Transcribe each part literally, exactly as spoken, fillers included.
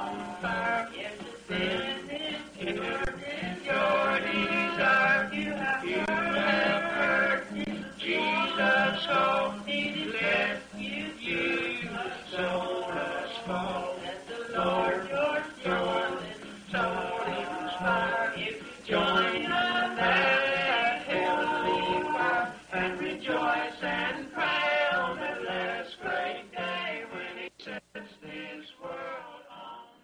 on fire. Yes, the sin is cured, is your desire. You have, you have heard Jesus called, He rescued you, soul has fall. Let the Lord your soul and soul inspire. If you join that heavenly choir and rejoice and pray on the last great day when He sets this world on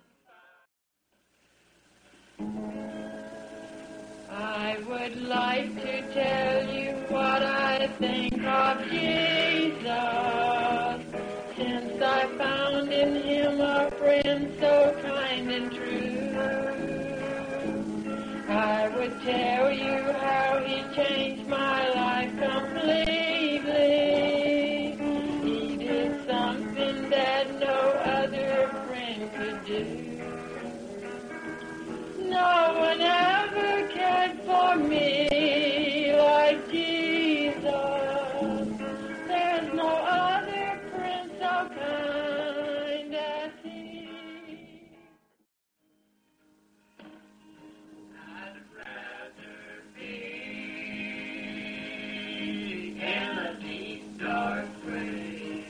fire. I would like to tell you what I think of Jesus, since I found in Him a friend so kind and true. I would tell you how He changed my life completely. He did something that no other friend could do. No one ever cared for me like Jesus. There's no other friend so kind as He. I'd rather be in a deep, dark grave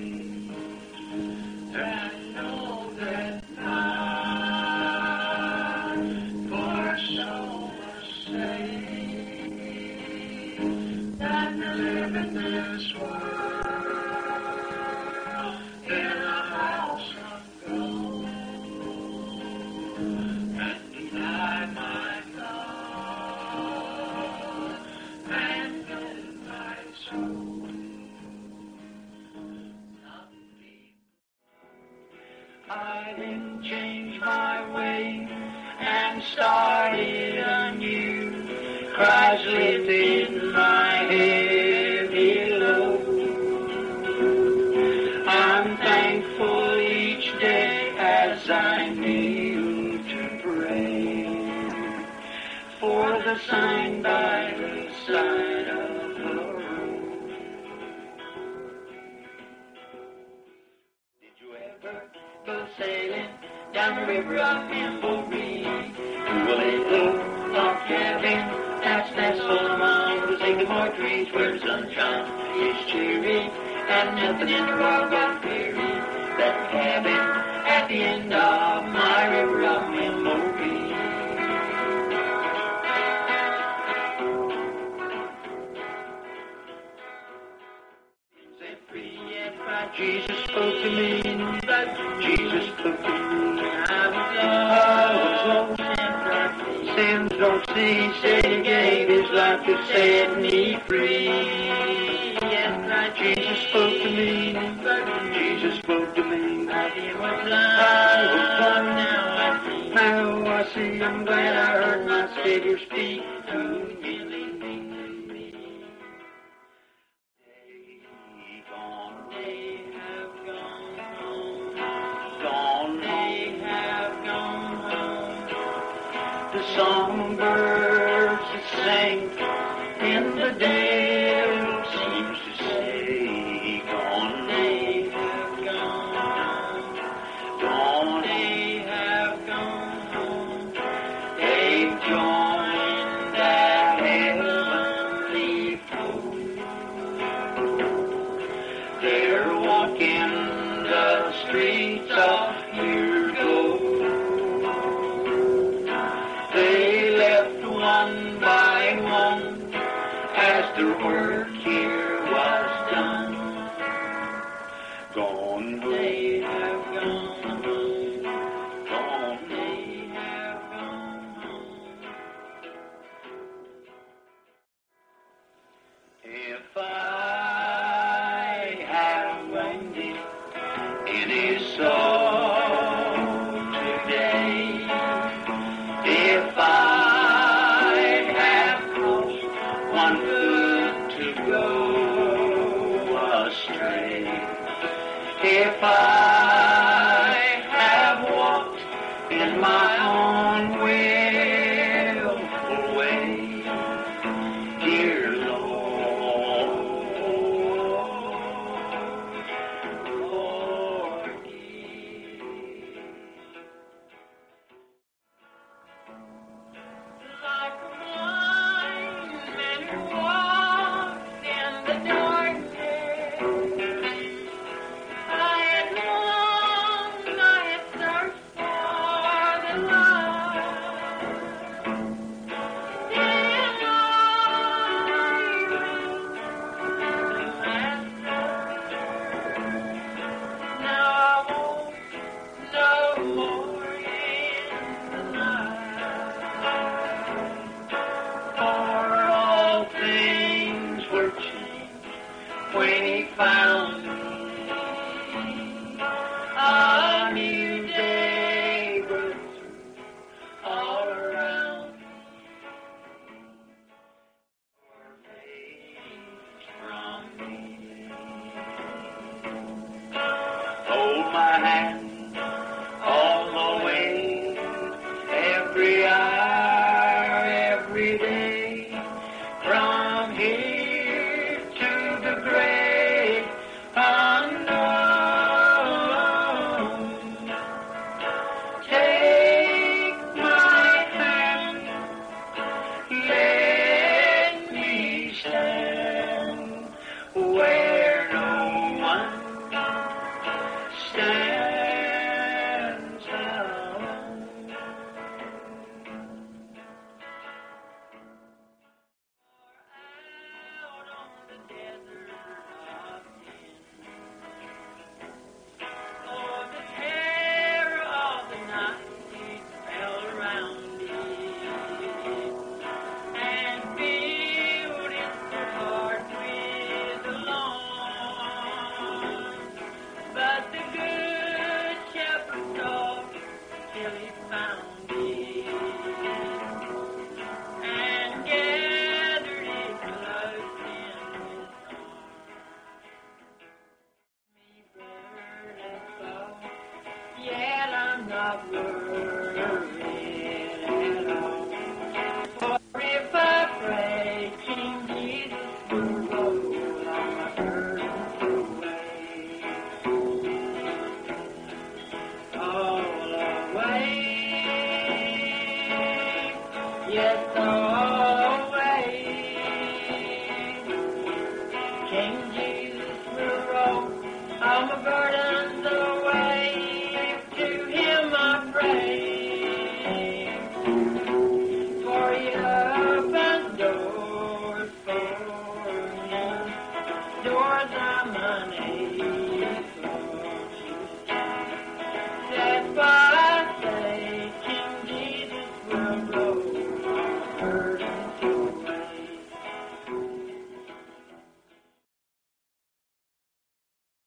than know that that to live in this world in a house of gold and deny my God and give my soul. I didn't change my way and started anew. Christ lifted my heavy load. I'm thankful each day as I kneel to pray for the sign by the side of the road. Did you ever go sailing down the river of memory? Will it look of heaven? That's that's full of mine. We'll take the more trees where the sunshine is cheery and nothing in the world but weary. That cabin at the end of my river of memory. Set free, yes, by Jesus spoke to me. Jesus spoke to me. I was lost and free. Sins don't cease, He gave His life to set me free. Yes, right, Jesus spoke to me. Jesus spoke to me. I was blind, I was blind, now I see. Now I see. I'm glad I heard my Savior speak to healing me. They gone, they have gone home. Gone, they have gone home. The songbirds that sing in the dale seems to say, gone they have gone home, gone they have gone home. They've joined that heavenly fold. They're walking the streets of pure gold. They left one by one as their work here was done. Gone they have gone home. Gone they have gone home. If I have landed in His soul today, if I have crossed one foot to go astray, if I have walked in my own willful way, dear Lord, forgive. more in the night. For all things were changed when he found me. A new day broke through all around me. From me. Hold my hand all the way, every hour, every day, from here to the grave unknown. Take my hand, let me stand where no one stands alone. Out on the desert of sin, oh, the terror of the night fell around me, and filled its heart with alarm. But the good shepherd sought till he found me, and gathered it close in his arms. Me burdened soul, yet I'm not worried.